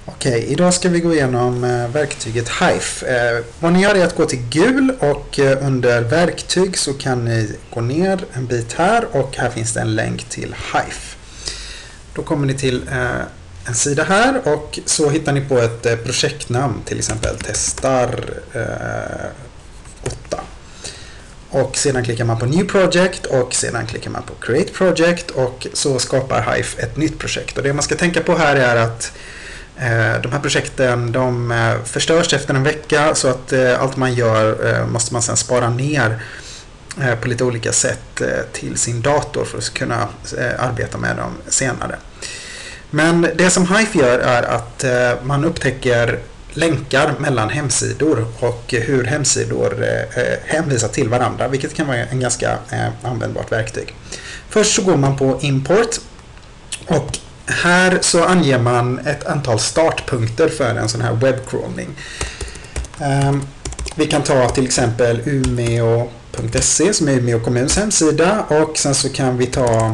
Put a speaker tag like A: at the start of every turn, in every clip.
A: Okej, idag ska vi gå igenom verktyget Hive. Vad ni gör är att gå till Gul och under verktyg så kan ni gå ner en bit här och här finns det en länk till Hive. Då kommer ni till en sida här och så hittar ni på ett projektnamn, till exempel testar 8. Och sedan klickar man på New Project och sedan klickar man på Create Project och så skapar Hive ett nytt projekt. Och det man ska tänka på här är att de här projekten förstörs efter en vecka så att allt man gör måste man sedan spara ner på lite olika sätt till sin dator för att kunna arbeta med dem senare. Men det som Hive gör är att man upptäcker länkar mellan hemsidor och hur hemsidor hänvisar till varandra, vilket kan vara en ganska användbart verktyg. Först så går man på Import och här så anger man ett antal startpunkter för en sån här webbcrawling. Vi kan ta till exempel Umeå.se som är Umeå kommuns hemsida och sen så kan vi ta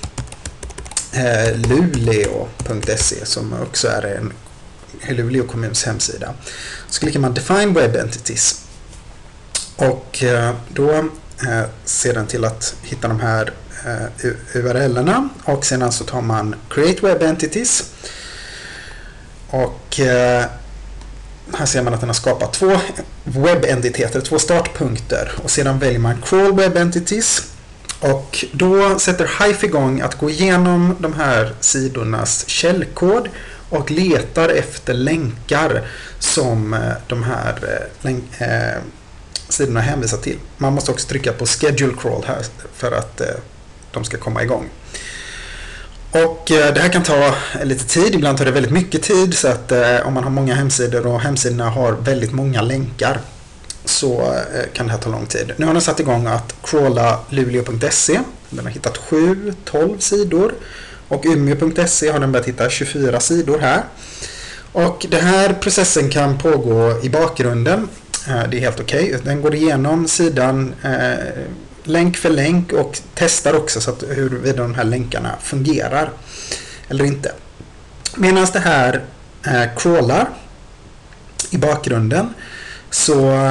A: Luleå.se som också är en Luleå kommuns hemsida. Så klickar man Define Web Entities och då ser den till att hitta de här URL-erna och sedan så tar man Create Web Entities och här ser man att den har skapat 2 webbentiteter, 2 startpunkter och sedan väljer man Crawl Web Entities och då sätter Hive igång att gå igenom de här sidornas källkod och letar efter länkar som de här sidorna hänvisar till. Man måste också trycka på Schedule Crawl här för att de ska komma igång. Och det här kan ta lite tid, ibland tar det väldigt mycket tid så att om man har många hemsidor och hemsidorna har väldigt många länkar så kan det här ta lång tid. Nu har den satt igång att crawla Luleå.se. Den har hittat 12 sidor och Umeå.se har den börjat hitta 24 sidor här. Och den här processen kan pågå i bakgrunden. Det är helt okej. Den går igenom sidan länk för länk och testar också så att huruvida de här länkarna fungerar eller inte. Medan det här crawlar i bakgrunden så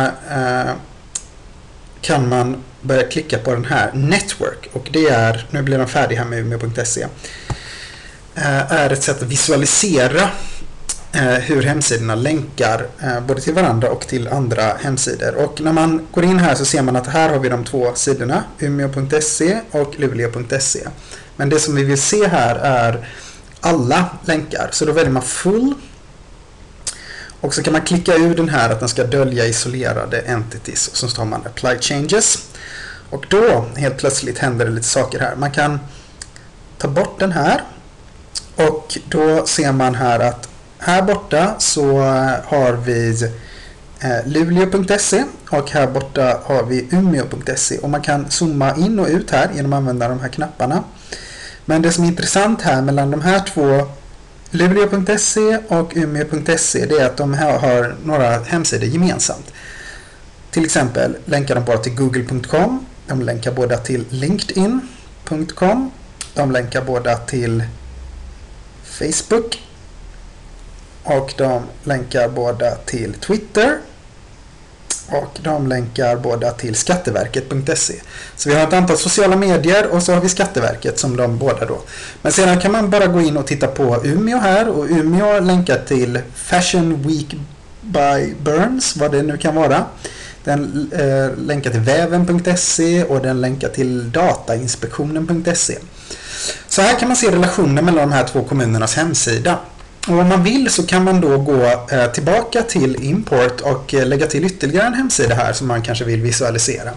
A: kan man börja klicka på den här Network och det är, nu blir den färdig här med Umeå.se, är ett sätt att visualisera hur hemsidorna länkar både till varandra och till andra hemsidor. Och när man går in här så ser man att här har vi de 2 sidorna, Umeå.se och Luleå.se. Men det som vi vill se här är alla länkar. Så då väljer man full. Och så kan man klicka ur den här att den ska dölja isolerade entities. Och så tar man apply changes. Och då helt plötsligt händer det lite saker här. Man kan ta bort den här. Och då ser man här att här borta så har vi Luleå.se och här borta har vi Umeå.se och man kan zooma in och ut här genom att använda de här knapparna. Men det som är intressant här mellan de här 2, Luleå.se och Umeå.se, det är att de här har några hemsidor gemensamt. Till exempel länkar de bara till google.com, de länkar båda till linkedin.com, de länkar båda till Facebook och de länkar båda till Twitter och de länkar båda till skatteverket.se. Så vi har ett antal sociala medier och så har vi Skatteverket som de båda då. Men sedan kan man bara gå in och titta på Umeå här och Umeå länkar till Fashion Week by Burns, vad det nu kan vara. Den länkar till väven.se och den länkar till datainspektionen.se. Så här kan man se relationen mellan de här 2 kommunernas hemsida. Och om man vill så kan man då gå tillbaka till import och lägga till ytterligare en hemsida här som man kanske vill visualisera.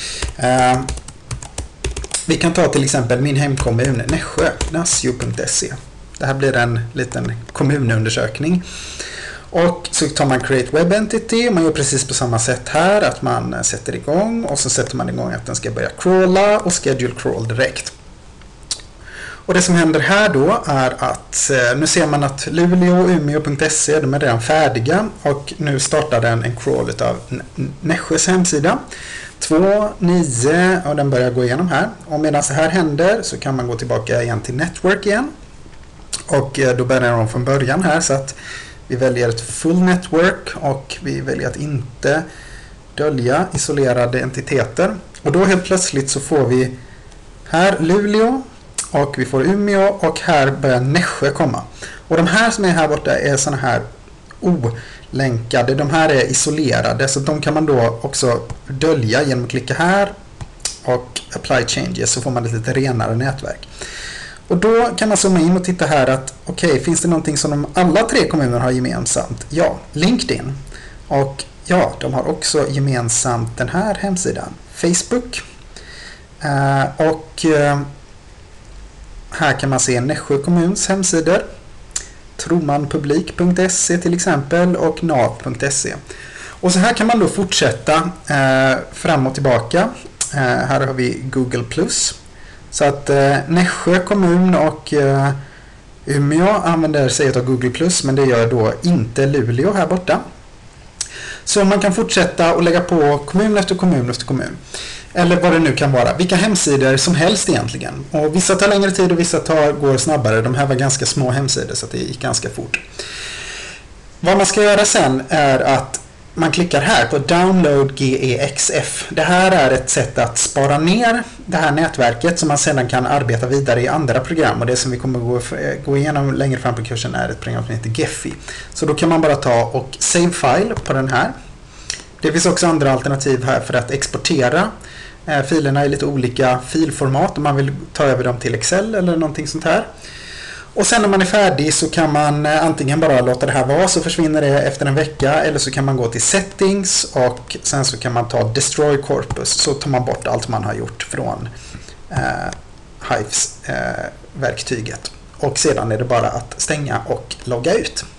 A: Vi kan ta till exempel min hemkommun Nässjö, nasjo.se. Det här blir en liten kommunundersökning. Och så tar man Create Web Entity och man gör precis på samma sätt här att man sätter igång och så sätter man igång att den ska börja crawla och schedule crawl direkt. Och det som händer här då är att nu ser man att Luleå och Umeå.se de är redan färdiga och nu startar den en crawl av Nässjös hemsida 2.9 och den börjar gå igenom här. Och medan det här händer så kan man gå tillbaka igen till Network igen och då börjar de från början här så att Vi väljer ett full network och vi väljer att inte dölja isolerade entiteter. Och då helt plötsligt så får vi här Luleå och vi får Umeå och här börjar Nässjö komma. Och de här som är här borta är såna här olänkade. De här är isolerade så de kan man då också dölja genom att klicka här och apply changes så får man ett lite renare nätverk. Och då kan man zooma in och titta här att okej, finns det någonting som alla 3 kommuner har gemensamt? Ja, LinkedIn. Och ja, de har också gemensamt den här hemsidan, Facebook. Här kan man se Nässjö kommuns hemsidor. Tromanpublik.se till exempel och nav.se. Och så här kan man då fortsätta fram och tillbaka. Här har vi Google+. Så att Nässjö kommun och Umeå använder sig av Google+, men det gör då inte Luleå här borta. Så man kan fortsätta och lägga på kommun efter kommun efter kommun. Eller vad det nu kan vara. Vilka hemsidor som helst egentligen. Och vissa tar längre tid och vissa går snabbare. De här var ganska små hemsidor så det gick ganska fort. Vad man ska göra sen är att man klickar här på Download GEXF. Det här är ett sätt att spara ner det här nätverket som man sedan kan arbeta vidare i andra program. Och det som vi kommer gå igenom längre fram på kursen är ett program som heter Gephi. Så då kan man bara ta och save file på den här. Det finns också andra alternativ här för att exportera filerna i lite olika filformat om man vill ta över dem till Excel eller någonting sånt här. Och sen när man är färdig så kan man antingen bara låta det här vara så försvinner det efter en vecka eller så kan man gå till settings och sen så kan man ta destroy corpus så tar man bort allt man har gjort från Hives verktyget. Och sedan är det bara att stänga och logga ut.